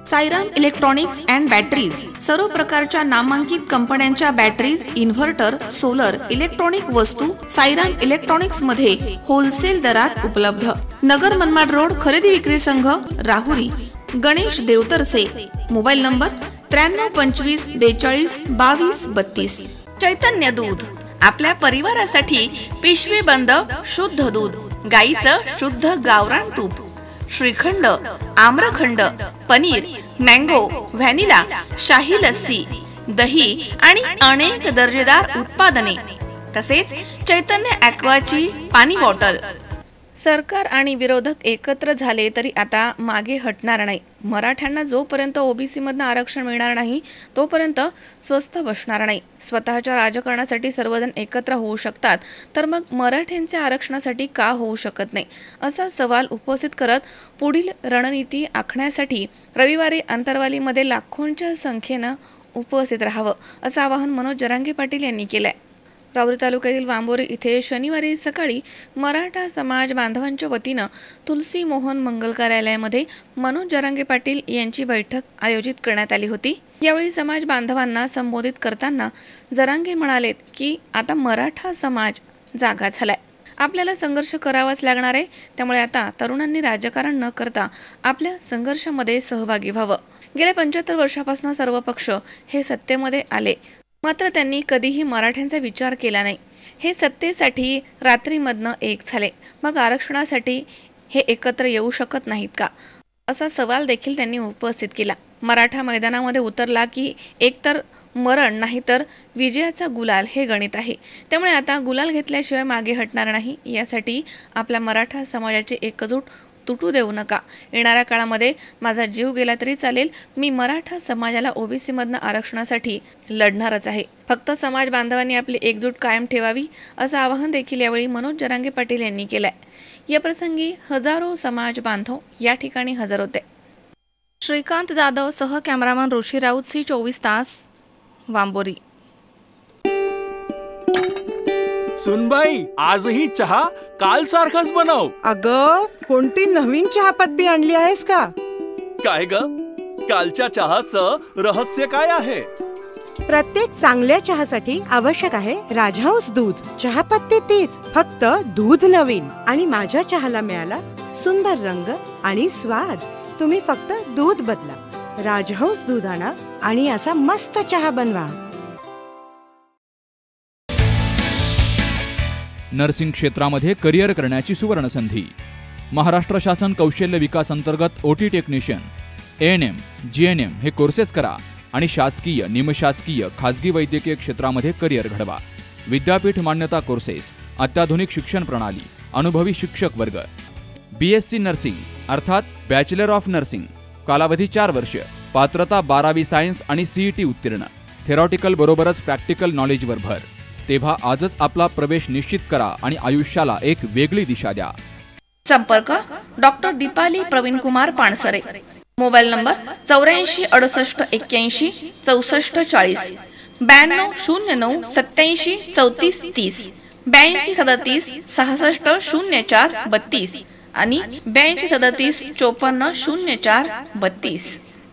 Sairam electronics and batteries, सर्व प्रकारच्या नामांकित कंपन्यांच्या बॅटरीज, इन्व्हर्टर, सोलर, इलेक्ट्रॉनिक वस्तू साईराम इलेक्ट्रॉनिक्स मध्ये होलसेल दरात उपलब्ध। नगर मनमाड रोड, खरेदी विक्री संघ, राहुरी। Ganesh Devtarse, mobile number 9325 42 22 32। चैतन्य दूध, आपल्या परिवारासाठी पिशवी बंद शुद्ध दूध, गाईचं शुद्ध गावरान तूप, श्रीखंड, आम्रखंड, पनीर, मँगो, व्हॅनिला, शाही लस्सी, दही आणि अनेक दर्जेदार उत्पादने, तसेच चैतन्य ॲक्वाची पाणी बॉटल। सरकार आणि विरोधक एकत्र झाले तरी आता मागे हटणार नाही। मराठ्यांना जोपर्यंत ओबीसी मधनं आरक्षण मिळणार नाही तोपर्यंत स्वस्थ बसणार नाही। स्वतःच्या राजकारणासाठी सर्वजण एकत्र होऊ शकतात, तर मग मराठ्यांच्या आरक्षणासाठी का होऊ शकत नाही, असा सवाल उपस्थित करत पुढील रणनीती आखण्यासाठी रविवारी अंतरवालीमध्ये लाखोंच्या संख्येनं उपस्थित राहावं, असं आवाहन मनोज जरांगे पाटील यांनी केलंय। राहुरी तालुक्यातील वांबोरी इथे शनिवारी सकाळी मराठा समाज बांधवांच्या वतीनं तुलसी मोहन मंगल कार्यालयामध्ये मनोज जरांगे पाटील यांची बैठक आयोजित करण्यात आली होती। यावेळी समाज बांधवांना संबोधित करताना जरांगे म्हणालेत की आता मराठा समाज जागा झालाय, आपल्याला संघर्ष करावाच लागणार आहे। त्यामुळे आता तरुणांनी राजकारण न करता आपल्या संघर्षामध्ये सहभागी व्हावं। गेल्या 75 वर्षापासून सर्व पक्ष हे सत्तेमध्ये आले, मात्र त्यांनी कधीही मराठ्यांचा विचार केला नाही। हे सत्तेसाठी रात्रीमधनं एक झाले, मग आरक्षणासाठी हे एकत्र येऊ शकत नाहीत का, असा सवाल देखील त्यांनी उपस्थित केला। मराठा मैदानामध्ये उतरला की एकतर मरण नाही तर विजयाचा गुलाल हे गणित आहे। त्यामुळे आता गुलाल घेतल्याशिवाय मागे हटणार नाही। यासाठी आपल्या मराठा समाजाची एकजूट तुटू देऊ नका। येणाऱ्या काळामध्ये माझा जीव गेला तरी चालेल, मी मराठा समाजाला ओबीसी मधनं आरक्षणासाठी लढणारच आहे। फक्त समाज बांधवांनी आपली एकजूट कायम ठेवावी, असं आवाहन देखील यावेळी मनोज जरांगे पाटील यांनी केलंय। या प्रसंगी हजारो समाज बांधव या ठिकाणी हजर होते। श्रीकांत जाधव सह कॅमेरामन ऋषी राऊत, C24 तास, वांबोरी। सुनबाई, आजही चहा काल सारखाच बनव। अगं, कोणती नवीन चहापत्ती आणली आहेस का? काय ग, कालच्या चहाचं रहस्य काय आहे? प्रत्येक चांगल्या चहासाठी आवश्यक आहे राजहंस दूध। चहापत्ती तीच, फक्त दूध नवीन। आणि माझ्या चहाला मिळाला सुंदर रंग आणि स्वाद। तुम्ही फक्त दूध बदला, राजहंस दूध आणा आणि असा मस्त चहा बनवा। नर्सिंग क्षेत्रामध्ये करिअर करण्याची सुवर्ण संधी। महाराष्ट्र शासन कौशल्य विकास अंतर्गत ओटी टेक्निशियन, ANM, GNM हे कोर्सेस करा आणि शासकीय, निमशासकीय, खाजगी वैद्यकीय क्षेत्रामध्ये करिअर घडवा। विद्यापीठ मान्यता कोर्सेस, अत्याधुनिक शिक्षण प्रणाली, अनुभवी शिक्षक वर्ग। BSc नर्सिंग अर्थात बॅचलर ऑफ नर्सिंग, कालावधी 4 वर्ष, पात्रता 12वी सायन्स आणि CET उत्तीर्ण। थेरॉटिकल बरोबरच प्रॅक्टिकल नॉलेजवर भर। तेव्हा आजच आपला प्रवेश निश्चित करा आणि आयुष्याला एक वेगळी दिशा द्या। संपर्क doctor Deepali Pravin Kumar Pansare, mobile number 84 68 81 64 40, 92 09 87 34 30, 82 37 66 04 32 आणि 82 37 54 04 32।